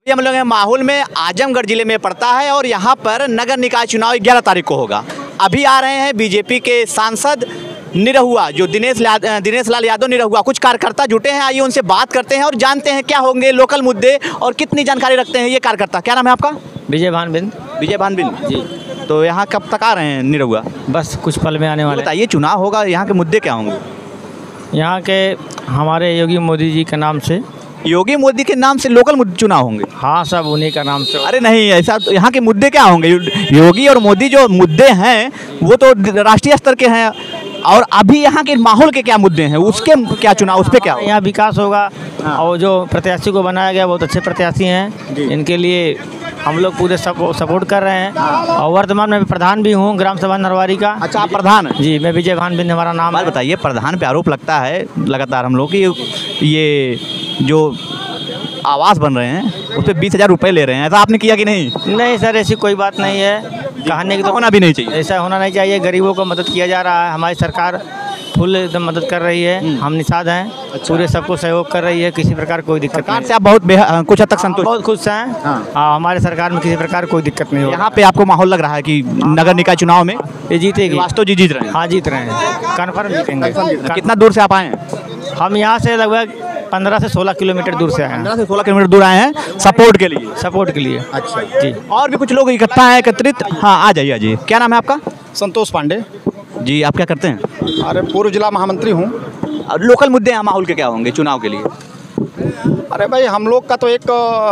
ये हम लोग माहौल में आजमगढ़ जिले में पड़ता है और यहाँ पर नगर निकाय चुनाव 11 तारीख को होगा। अभी आ रहे हैं बीजेपी के सांसद निरहुआ, जो दिनेश लाल यादव निरहुआ। कुछ कार्यकर्ता जुटे हैं, आइए उनसे बात करते हैं और जानते हैं क्या होंगे लोकल मुद्दे और कितनी जानकारी रखते हैं ये कार्यकर्ता। क्या नाम है आपका? विजय भानबिंद। विजय भानबिंद जी। तो यहाँ कब तक आ रहे हैं निरहुआ? बस कुछ पल में आने वाले। बताइए चुनाव होगा, यहाँ के मुद्दे क्या होंगे? यहाँ के हमारे योगी मोदी जी के नाम से। योगी मोदी के नाम से लोकल मुद्दे चुनाव होंगे? हाँ, सब उन्हीं का नाम से। अरे नहीं, ऐसा यहाँ के मुद्दे क्या होंगे? योगी और मोदी जो मुद्दे हैं वो तो राष्ट्रीय स्तर के हैं, और अभी यहाँ के माहौल के क्या मुद्दे हैं, उसके क्या चुनाव, उस पर क्या होगा? यहाँ विकास होगा। और जो प्रत्याशी को बनाया गया बहुत अच्छे प्रत्याशी हैं, इनके लिए हम लोग पूरे सपोर्ट कर रहे हैं। और वर्तमान में प्रधान भी हूँ ग्राम सभा नरवारी का। अच्छा, आप प्रधान हैं? जी, मैं विजय भानबिंद हमारा नाम है। बताइए, प्रधान पे आरोप लगता है लगातार हम लोग कि ये जो आवास बन रहे हैं उस पर 20,000 रुपये ले रहे हैं, ऐसा आपने किया कि नहीं? नहीं सर, ऐसी कोई बात नहीं है, कहने की तो होना भी नहीं चाहिए। ऐसा होना नहीं चाहिए। गरीबों को मदद किया जा रहा है, हमारी सरकार फुल एकदम मदद कर रही है। हम निषाद हैं। अच्छा। पूरे सबको सहयोग कर रही है, किसी प्रकार कोई दिक्कत नहीं। से आप बहुत कुछ हद तक संतुष्ट? बहुत खुश हैं। हाँ, हमारे सरकार में किसी प्रकार कोई दिक्कत नहीं हो। यहाँ पे आपको माहौल लग रहा है कि नगर निकाय चुनाव में ये जीतेगी? वास्तव जी जीत रहे हैं? हाँ, जीत रहे हैं, कन्फर्म जीतेंगे। कितना दूर से आप आए हैं? हम यहाँ से लगभग 15 से 16 किलोमीटर दूर से आए हैं। 15 से 16 किलोमीटर दूर आए हैं सपोर्ट के लिए? सपोर्ट के लिए। अच्छा जी। और भी कुछ लोग इकट्ठा हैं, एकत्रित। हाँ, आ जाइए, आ जाइए। क्या नाम है आपका? संतोष पांडे। जी, आप क्या करते हैं? अरे पूर्व जिला महामंत्री हूँ। और लोकल मुद्दे यहाँ माहौल के क्या होंगे चुनाव के लिए? अरे भाई, हम लोग का तो एक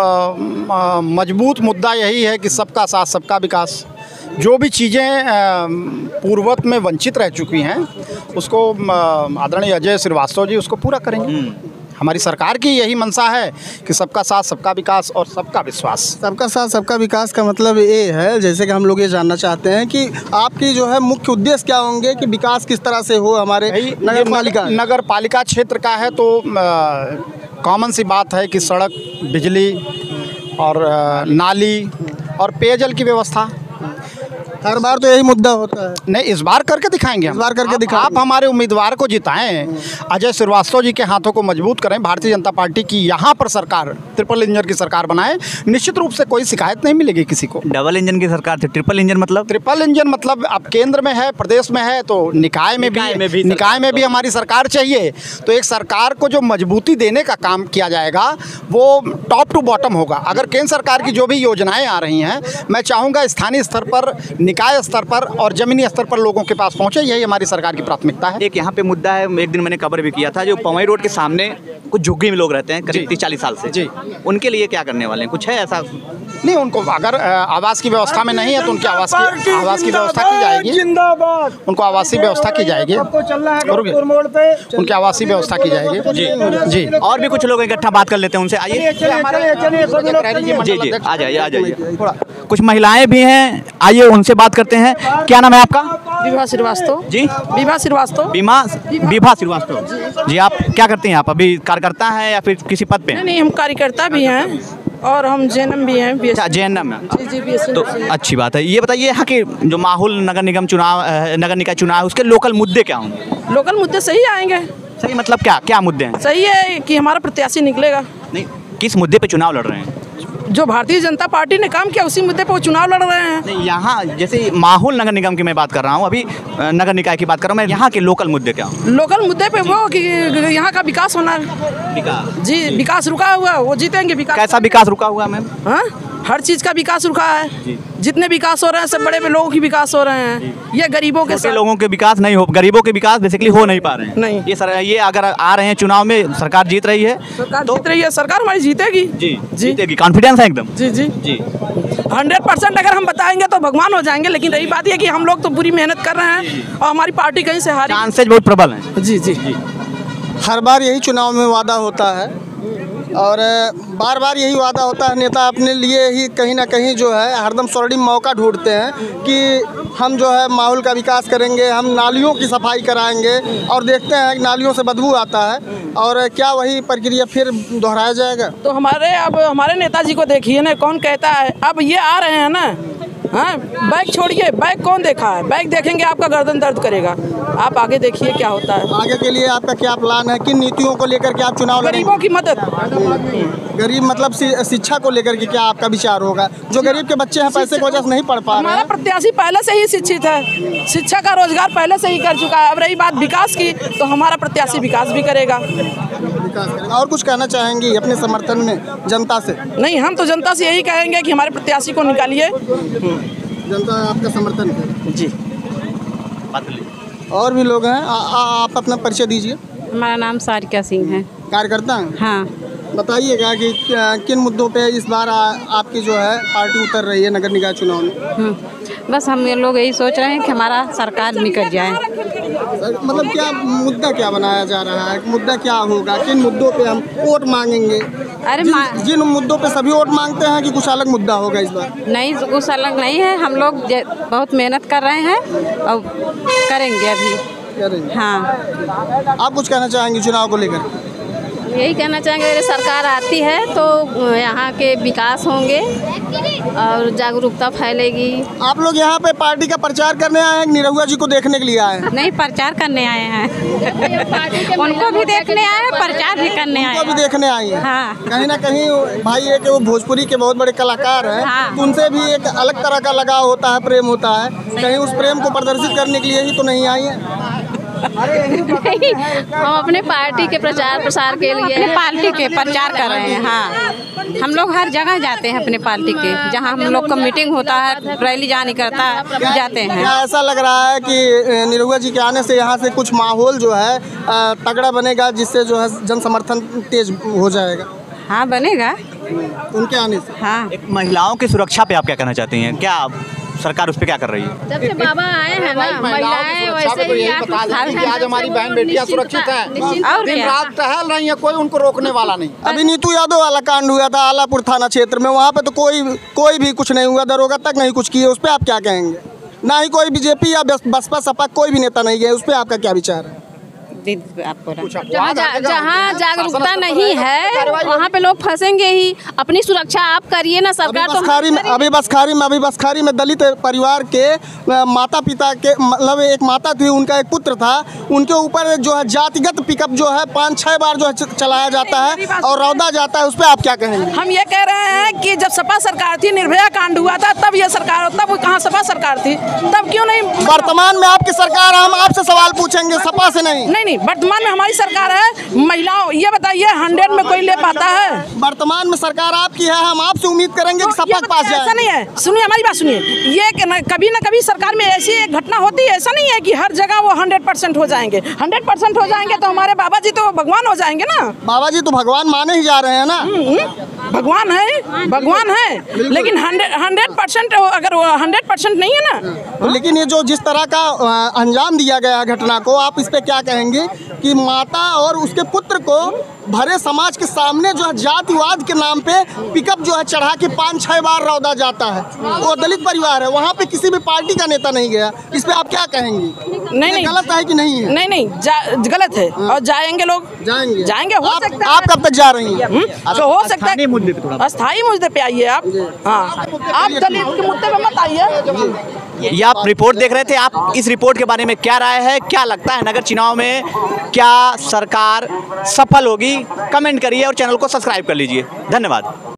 मजबूत मुद्दा यही है कि सबका साथ सबका विकास। जो भी चीज़ें पूर्ववत में वंचित रह चुकी हैं उसको आदरणीय अजय श्रीवास्तव जी उसको पूरा करेंगे। हमारी सरकार की यही मंशा है कि सबका साथ सबका विकास और सबका विश्वास। सबका साथ सबका विकास का मतलब ये है, जैसे कि हम लोग ये जानना चाहते हैं कि आपकी जो है मुख्य उद्देश्य क्या होंगे कि विकास किस तरह से हो हमारे नगर पालिका क्षेत्र का है। तो कॉमन सी बात है कि सड़क, बिजली और नाली और पेयजल की व्यवस्था। हर बार तो यही मुद्दा होता है। नहीं, इस बार करके दिखाएंगे हम। इस बार करके दिखाएंगे। आप हमारे उम्मीदवार को जिताएं, अजय श्रीवास्तव जी के हाथों को मजबूत करें, भारतीय जनता पार्टी की यहाँ पर सरकार ट्रिपल इंजन की सरकार बनाएं। निश्चित रूप से कोई शिकायत नहीं मिलेगी किसी को। डबल इंजन की सरकार थी, ट्रिपल इंजन मतलब? ट्रिपल इंजन मतलब अब केंद्र में है, प्रदेश में है, तो निकाय में भी हमारी सरकार चाहिए। तो एक सरकार को जो मजबूती देने का काम किया जाएगा वो टॉप टू बॉटम होगा। अगर केंद्र सरकार की जो भी योजनाएं आ रही हैं, मैं चाहूँगा स्थानीय स्तर पर, निकाय स्तर पर और जमीनी स्तर पर लोगों के पास पहुंचे। यही हमारी सरकार की प्राथमिकता है। एक यहाँ पे मुद्दा है, एक दिन मैंने खबर भी किया था, जो पवई रोड के सामने कुछ झुग्गी में लोग रहते हैं करीब 30-40 साल से। जी। उनके लिए क्या करने वाले हैं? कुछ है ऐसा? नहीं, उनको अगर आवास की व्यवस्था में नहीं है तो उनकी आवास की व्यवस्था की जाएगी। जिंदाबाद। उनको आवासीय व्यवस्था की जाएगी। उनकी आवासीय व्यवस्था की जाएगी। जी जी। और भी कुछ लोग इकट्ठा बात कर लेते हैं उनसे। आइए जी जी, आ जाइए, आ जाइए। थोड़ा कुछ महिलाएं भी हैं, आइए उनसे बात करते हैं। क्या नाम है आपका? विभा श्रीवास्तव। जी, विभा श्रीवास्तव। विभा श्रीवास्तव जी। आप क्या करते हैं? आप अभी कार्यकर्ता हैं या फिर किसी पद पे? नहीं, हम कार्यकर्ता भी हैं और हम जेएनएम भी हैं। अच्छा, जेएनएम में? जी जी। तो अच्छी बात है। ये बताइए, यहाँ के जो माहौल नगर निकाय चुनाव है उसके लोकल मुद्दे क्या होंगे? लोकल मुद्दे सही आएंगे। सही मतलब क्या क्या मुद्दे हैं? सही है कि हमारा प्रत्याशी निकलेगा। नहीं, किस मुद्दे पे चुनाव लड़ रहे हैं? जो भारतीय जनता पार्टी ने काम किया उसी मुद्दे पर वो चुनाव लड़ रहे हैं। नहीं, यहाँ जैसे माहौल नगर निगम की मैं बात कर रहा हूँ, अभी नगर निकाय की बात कर रहा हूँ मैं। यहाँ के लोकल मुद्दे क्या हों? लोकल मुद्दे पे वो कि यहाँ का विकास होना। विकास? जी, विकास रुका हुआ, वो जीतेंगे। विकास कैसा विकास रुका हुआ मैम? हाँ, हर चीज़ का विकास रुका है। जितने विकास हो रहे हैं सब बड़े लोगों की विकास हो रहे हैं। ये गरीबों के लोगों के विकास नहीं हो, गरीबों के विकास बेसिकली हो नहीं पा रहे हैं। नहीं, ये अगर आ रहे हैं चुनाव में, सरकार जीत रही है, जीत रही है सरकार, हमारी जीतेगी। जी, जीतेगी, कॉन्फिडेंस है एकदम? जी जी जी। 100% अगर हम बताएंगे तो भगवान हो जाएंगे, लेकिन रही बात ये कि हम लोग तो पूरी मेहनत कर रहे हैं और हमारी पार्टी कहीं से हारी। चांसेज बहुत प्रबल हैं। जी जी। हर बार यही चुनाव में वादा होता है और बार बार यही वादा होता है। नेता अपने लिए ही कहीं ना कहीं जो है हरदम स्वर्णिम मौका ढूंढते हैं कि हम जो है माहौल का विकास करेंगे, हम नालियों की सफाई कराएंगे, और देखते हैं कि नालियों से बदबू आता है। और क्या वही प्रक्रिया फिर दोहराया जाएगा? तो हमारे नेताजी को देखिए ना, कौन कहता है। अब ये आ रहे हैं ना, हाँ, बैग छोड़िए, बैग कौन देखा है? बैग देखेंगे आपका गर्दन दर्द करेगा। आप आगे देखिए क्या होता है। आगे के लिए आपका क्या प्लान है? किन नीतियों को लेकर के आप चुनाव लड़ेंगे? गरीबों की मदद। गरीब मतलब शिक्षा को लेकर के क्या आपका विचार होगा? जो गरीब के बच्चे हैं पैसे की वजह से नहीं पढ़ पा रहे हमारा हैं। प्रत्याशी पहले से ही शिक्षित है, शिक्षा का रोजगार पहले से ही कर चुका है। अब रही बात विकास की, तो हमारा प्रत्याशी विकास भी करेगा। विकास करेगा। और कुछ कहना चाहेंगी अपने समर्थन में जनता से? नहीं, हम तो जनता से यही कहेंगे कि हमारे प्रत्याशी को निकालिए। जनता आपका समर्थन करे जी। और भी लोग हैं, आप अपना परिचय दीजिए। हमारा नाम सारिका सिंह है। कार्यकर्ता हैं? हाँ। बताइएगा कि किन मुद्दों पे इस बार आपकी जो है पार्टी उतर रही है नगर निकाय चुनाव में? बस हम लोग यही सोच रहे हैं कि हमारा सरकार निकल जाए। मतलब क्या मुद्दा क्या बनाया जा रहा है? मुद्दा क्या होगा? किन मुद्दों पे हम वोट मांगेंगे? अरे जिन मुद्दों पे सभी वोट मांगते हैं कि कुछ अलग मुद्दा होगा इस बार? नहीं, कुछ अलग नहीं है। हम लोग बहुत मेहनत कर रहे हैं और करेंगे अभी। करेंगे। हाँ। आप कुछ कहना चाहेंगे चुनाव को लेकर? यही कहना चाहेंगे, अगर सरकार आती है तो यहाँ के विकास होंगे और जागरूकता फैलेगी। आप लोग यहाँ पे पार्टी का प्रचार करने आए हैं, निरहुआ जी को देखने के लिए आए हैं? नहीं, प्रचार करने आए हैं। उनको भी देखने आए हैं, प्रचार भी करने आए हैं। उनको भी देखने आई हैं। हाँ। कहीं ना कहीं भाई है कि वो भोजपुरी के बहुत बड़े कलाकार हैं। हाँ। तो उनसे भी एक अलग तरह का लगाव होता है, प्रेम होता है। कहीं उस प्रेम को प्रदर्शित करने के लिए ही तो नहीं आई है? नहीं, हम अपने पार्टी के प्रचार प्रसार के लिए अपने पार्टी के प्रचार कर रहे हैं। हाँ, हम लोग हर जगह जाते हैं अपने पार्टी के, जहाँ हम लोग का मीटिंग होता है, रैली जाने करता है, जाते हैं। क्या ऐसा लग रहा है कि निरहुआ जी के आने से यहाँ से कुछ माहौल जो है तगड़ा बनेगा, जिससे जो है जन समर्थन तेज हो जाएगा? हाँ, बनेगा उनके आने से। हाँ। एक महिलाओं की सुरक्षा पे आप क्या कहना चाहती हैं? क्या सरकार उस पे क्या कर रही है? जब से बाबा आए हैं ना, महिलाएं वैसे ही आज हमारी बहन बेटियां सुरक्षित हैं, और दिन क्या? रात टहल रही है, कोई उनको रोकने वाला नहीं। अभी नीतू यादव वाला कांड हुआ था आलापुर थाना क्षेत्र में, वहाँ पे तो कोई भी कुछ नहीं हुआ, दरोगा तक नहीं कुछ किए। उस पर आप क्या कहेंगे? ना ही कोई बीजेपी या बसपा सपा कोई भी नेता नहीं गए, उस पर आपका क्या विचार है? जहाँ जागरूकता नहीं है वहाँ पे लोग फंसेंगे ही। अपनी सुरक्षा आप करिए ना, सरकार तो अभी बसखारी में दलित परिवार के माता पिता के, मतलब एक माता थी, उनका एक पुत्र था, उनके ऊपर जो है जातिगत पिकअप जो है 5-6 बार जो है चलाया जाता है और रौदा जाता है। उस पर आप क्या कहेंगे? हम ये कह रहे हैं कि जब सपा सरकार थी, निर्भया कांड हुआ था, तब ये सरकार, तब कहाँ सपा सरकार थी? तब क्यों नहीं? वर्तमान में आपकी सरकार, हम आपसे सवाल पूछेंगे, सपा से नहीं। नहीं, वर्तमान में हमारी सरकार है। महिलाओं, ये बताइए 100 में कोई ले पाता है? वर्तमान में सरकार आपकी है, हम आपसे उम्मीद करेंगे कि सपा के पास जाए। ऐसा नहीं है, सुनिए हमारी बात सुनिए। ये कभी न कभी सरकार में ऐसी एक घटना होती है। ऐसा नहीं है कि हर जगह वो 100% हो जाएंगे। 100% हो जाएंगे तो हमारे बाबा जी तो भगवान हो जाएंगे ना। बाबा जी तो भगवान माने ही जा रहे हैं ना। भगवान है, लेकिन 100% अगर 100% नहीं है ना। लेकिन ये जो जिस तरह का अंजाम दिया गया घटना को, आप इस पे क्या कहेंगे कि माता और उसके पुत्र को भरे समाज के सामने जो है जातिवाद के नाम पे पिकअप जो है चढ़ा के 5-6 बार रौदा जाता है? वो दलित परिवार है, वहाँ पे किसी भी पार्टी का नेता नहीं गया। इस पे आप क्या कहेंगे? नहीं, गलत है कि नहीं है? नहीं, गलत है। और जाएंगे लोग, जाएंगे। हो सकता है। आप कब तक जा रही हैं? तो हो सकता है मुद्दे पे थोड़ा, अस्थायी मुद्दे पे आइए आप। हाँ, आप दलित के मुद्दे पे मत आइए। ये आप रिपोर्ट देख रहे थे, आप इस रिपोर्ट के बारे में क्या राय है? क्या लगता है नगर चुनाव में क्या सरकार सफल होगी? कमेंट करिए और चैनल को सब्सक्राइब कर लीजिए। धन्यवाद।